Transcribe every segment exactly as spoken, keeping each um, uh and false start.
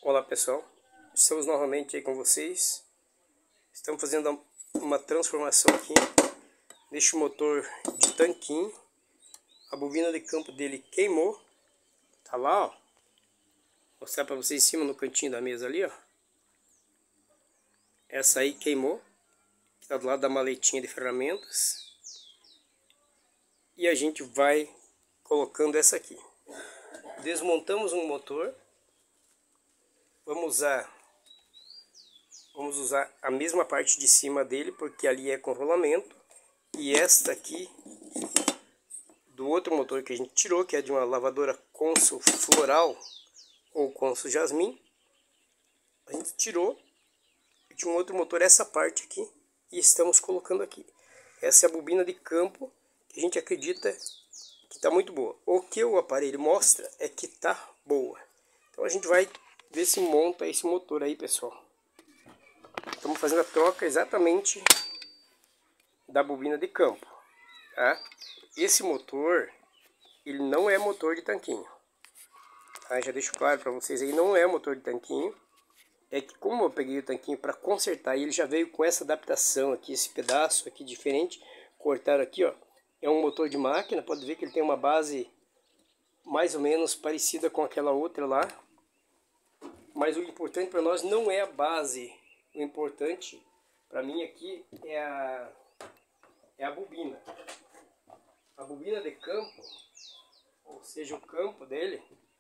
Olá pessoal, estamos novamente aí com vocês. Estamos fazendo uma transformação aqui neste motor de tanquinho. A bobina de campo dele queimou. Tá lá, ó. Vou mostrar para vocês em cima no cantinho da mesa ali, ó. Essa aí queimou. Tá do lado da maletinha de ferramentas. E a gente vai colocando essa aqui. Desmontamos um motor. Vamos usar, vamos usar a mesma parte de cima dele, porque ali é com rolamento. E esta aqui, do outro motor que a gente tirou, que é de uma lavadora Consul Floral, ou Consul Jasmine. A gente tirou de um outro motor essa parte aqui, e estamos colocando aqui. Essa é a bobina de campo, que a gente acredita que está muito boa. O que o aparelho mostra é que está boa. Então a gente vai ver se monta esse motor aí, pessoal. Estamos fazendo a troca exatamente da bobina de campo, tá? Esse motor, ele não é motor de tanquinho, tá? Já deixo claro para vocês aí, não é motor de tanquinho. É que como eu peguei o tanquinho para consertar, ele já veio com essa adaptação aqui, esse pedaço aqui diferente. Cortaram aqui, ó. É um motor de máquina, pode ver que ele tem uma base mais ou menos parecida com aquela outra lá. Mas o importante para nós não é a base. O importante para mim aqui é a, é a bobina. A bobina de campo, ou seja, o campo dele,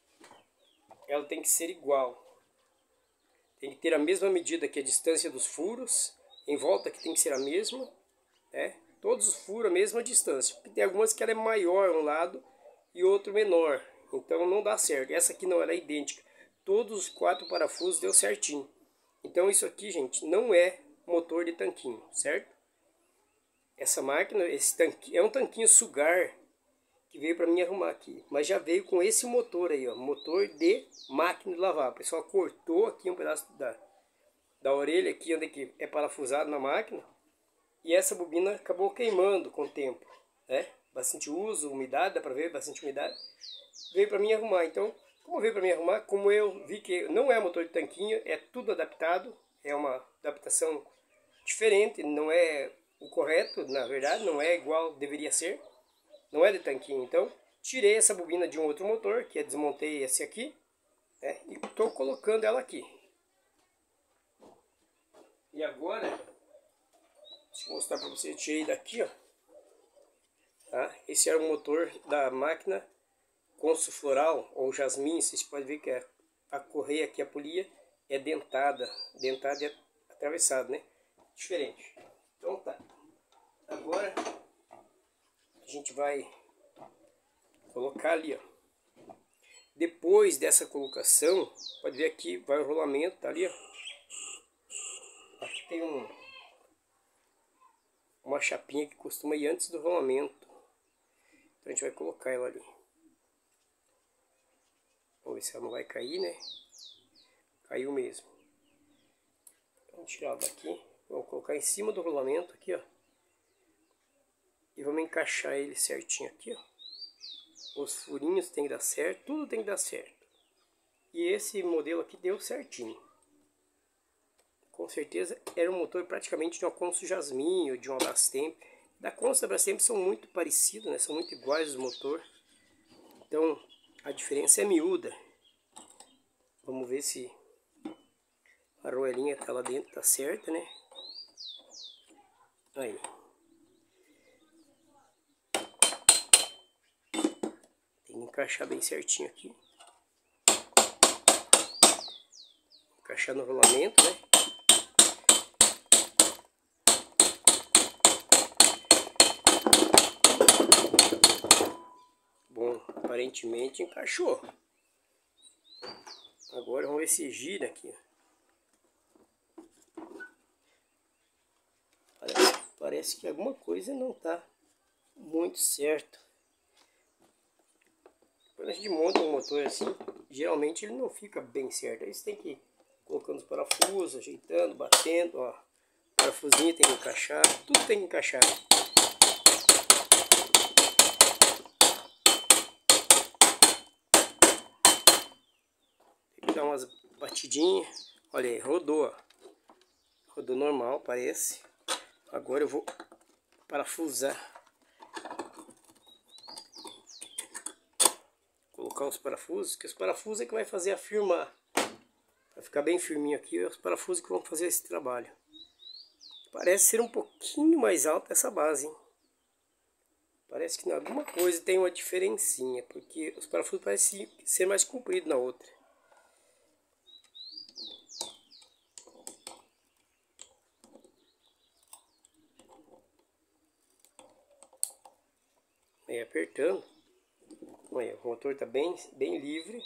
ela tem que ser igual. Tem que ter a mesma medida que a distância dos furos. Em volta que tem que ser a mesma, né? Todos os furos a mesma distância. Tem algumas que ela é maior um lado e outro menor. Então não dá certo. Essa aqui não, ela é idêntica. Todos os quatro parafusos deu certinho. Então isso aqui, gente, não é motor de tanquinho, certo? Essa máquina, esse tanquinho, é um tanquinho sugar que veio para mim arrumar aqui. Mas já veio com esse motor aí, ó, motor de máquina de lavar. O pessoal cortou aqui um pedaço da, da orelha aqui, onde que é parafusado na máquina. E essa bobina acabou queimando com o tempo, né? Bastante uso, umidade, dá para ver, bastante umidade. Veio para mim arrumar, então... Como veio para mim arrumar, como eu vi que não é motor de tanquinho, é tudo adaptado, é uma adaptação diferente, não é o correto, na verdade, não é igual deveria ser, não é de tanquinho. Então, tirei essa bobina de um outro motor, que é desmontei esse aqui, né, e estou colocando ela aqui. E agora, deixa eu mostrar para vocês, tirei daqui, ó, tá? Esse era o motor da máquina Consul Floral ou Jasmine. Vocês podem ver que a, a correia aqui, a polia, é dentada. Dentada e atravessada, né? Diferente. Então tá. Agora a gente vai colocar ali, ó. Depois dessa colocação, pode ver aqui, vai o rolamento, tá ali, ó. Aqui tem um, uma chapinha que costuma ir antes do rolamento. Então a gente vai colocar ela ali. Vamos ver se ela não vai cair, né? Caiu mesmo. Vamos tirar ela daqui. Vamos colocar em cima do rolamento aqui, ó. E vamos encaixar ele certinho aqui, ó. Os furinhos tem que dar certo, tudo tem que dar certo. E esse modelo aqui deu certinho. Com certeza era um motor praticamente de uma Consul Jasmine ou de uma Brastemp. Da Consul e da Brastemp são muito parecidos, né? São muito iguais os motores. Então... a diferença é miúda. Vamos ver se a roelinha que tá lá dentro tá certa, né? Aí. Tem que encaixar bem certinho aqui. Encaixar no rolamento, né? Bom, aparentemente encaixou. Agora vamos ver se gira aqui. Parece, parece que alguma coisa não está muito certo. Quando a gente monta um motor assim, geralmente ele não fica bem certo. Aí você tem que ir colocando os parafusos, ajeitando, batendo, ó. O parafusinho tem que encaixar, tudo tem que encaixar. dar umas batidinhas. Olha aí, rodou, ó. Rodou normal, parece. Agora eu vou parafusar. Colocar os parafusos, que os parafusos é que vai fazer a firmar. Vai ficar bem firminho aqui, é os parafusos que vão fazer esse trabalho. Parece ser um pouquinho mais alta essa base, hein? Parece que em alguma coisa tem uma diferencinha, porque os parafusos parecem ser mais compridos na outra. Aí apertando. Olha, o motor está bem, bem livre.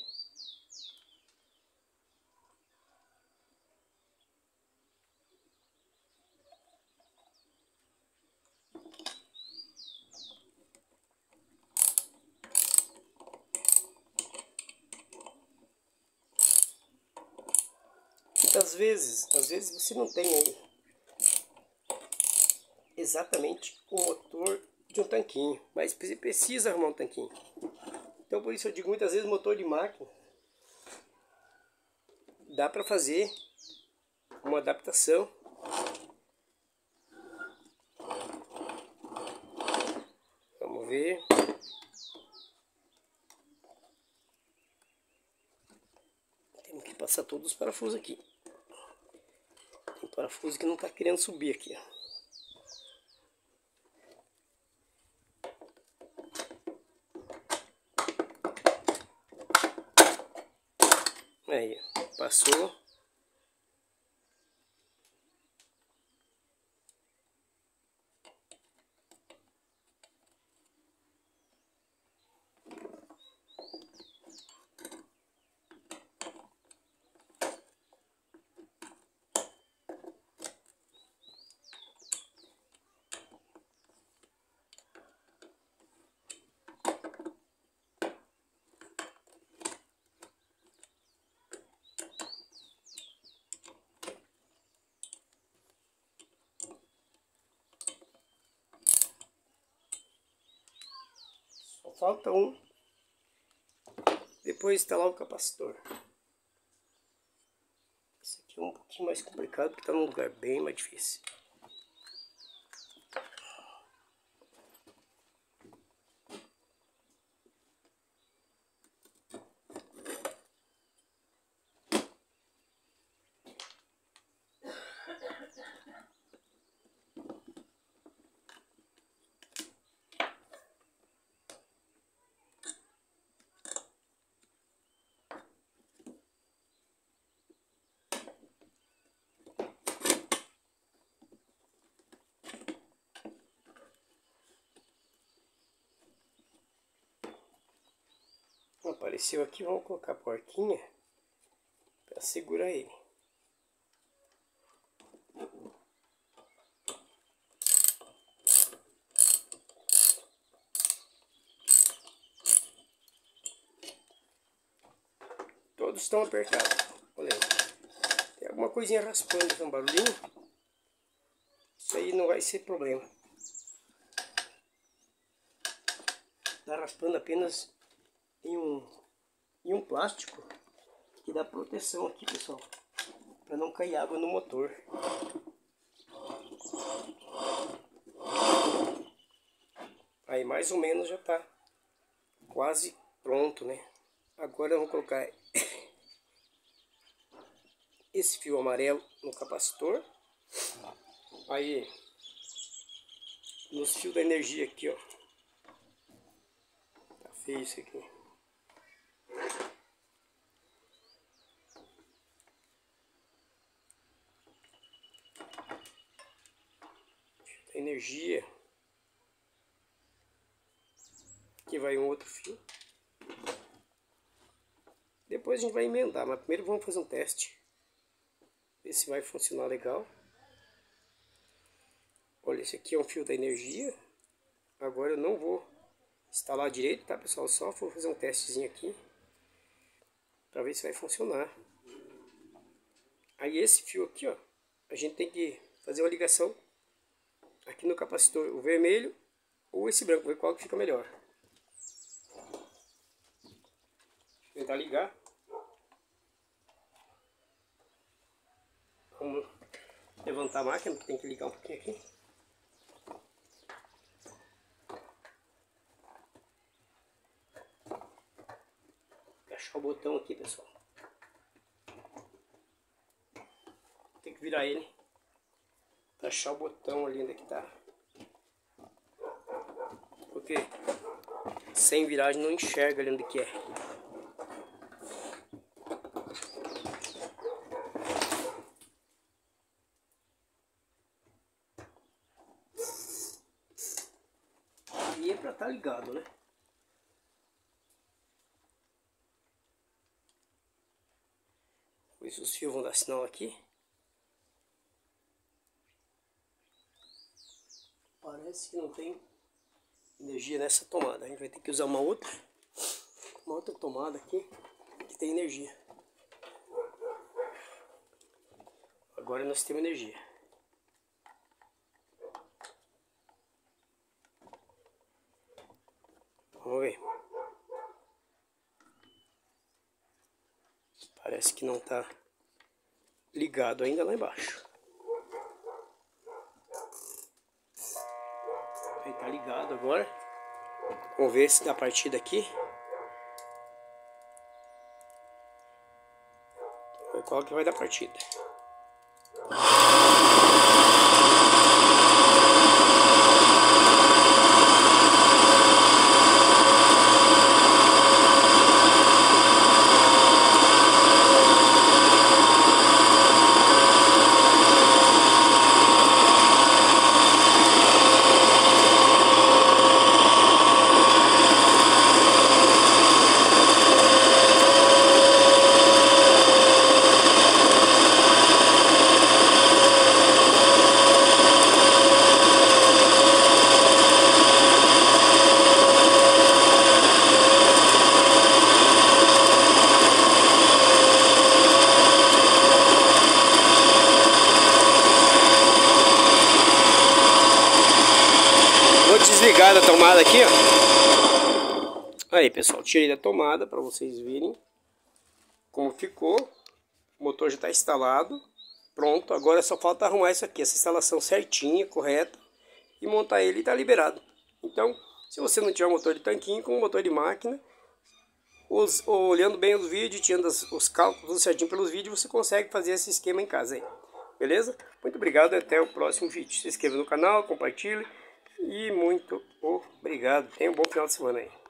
Muitas vezes, às vezes você não tem aí exatamente o motor de um tanquinho, mas você precisa arrumar um tanquinho. Então por isso eu digo, muitas vezes motor de máquina dá para fazer uma adaptação. Vamos ver. Temos que passar todos os parafusos aqui. Tem parafuso que não está querendo subir aqui, ó. Aí, passou. Falta um. Depois instalar o capacitor. Esse aqui é um pouquinho mais complicado porque está num lugar bem mais difícil. Apareceu aqui, vamos colocar a porquinha para segurar ele. Todos estão apertados. Olha aí. Tem alguma coisinha raspando, tem um barulhinho. Isso aí não vai ser problema. Está raspando apenas em um, em um plástico que dá proteção aqui, pessoal, para não cair água no motor. Aí mais ou menos já está quase pronto, né? Agora eu vou colocar esse fio amarelo no capacitor. Aí nos fios da energia aqui, ó. Tá feio isso aqui. Fio da energia. Aqui vai um outro fio. Depois a gente vai emendar, mas primeiro vamos fazer um teste. Ver se vai funcionar legal. Olha, esse aqui é um fio da energia. Agora eu não vou instalar direito, tá, pessoal? Só vou fazer um testezinho aqui para ver se vai funcionar. Aí esse fio aqui, ó, a gente tem que fazer uma ligação aqui no capacitor, o vermelho ou esse branco, ver qual que fica melhor. Vou tentar ligar. levantar a máquina, porque tem que ligar um pouquinho aqui. Vou achar o botão aqui, pessoal. Tem que virar ele para achar o botão ali onde é que tá. Porque sem viragem não enxerga ali onde que é. E é pra estar ligado, né? Por isso os fios vão dar sinal aqui. Parece que não tem energia nessa tomada. A gente vai ter que usar uma outra, uma outra tomada aqui que tem energia. Agora nós temos energia. Vamos ver. Parece que não está ligado ainda lá embaixo. Aí tá ligado agora. Vamos ver se dá partida aqui. Qual que vai dar partida? Desligada a tomada aqui, ó. Aí, pessoal, tirei da tomada para vocês verem como ficou. O motor já está instalado, pronto. Agora só falta arrumar isso aqui, essa instalação certinha, correta, e montar ele e tá liberado. Então, se você não tiver um motor de tanquinho, com um motor de máquina, os, olhando bem os vídeos, tirando as, os cálculos certinho pelos vídeos, você consegue fazer esse esquema em casa aí. Beleza? Muito obrigado, até o próximo vídeo. Se inscreva no canal, compartilhe. E muito obrigado. Tenha um bom final de semana aí.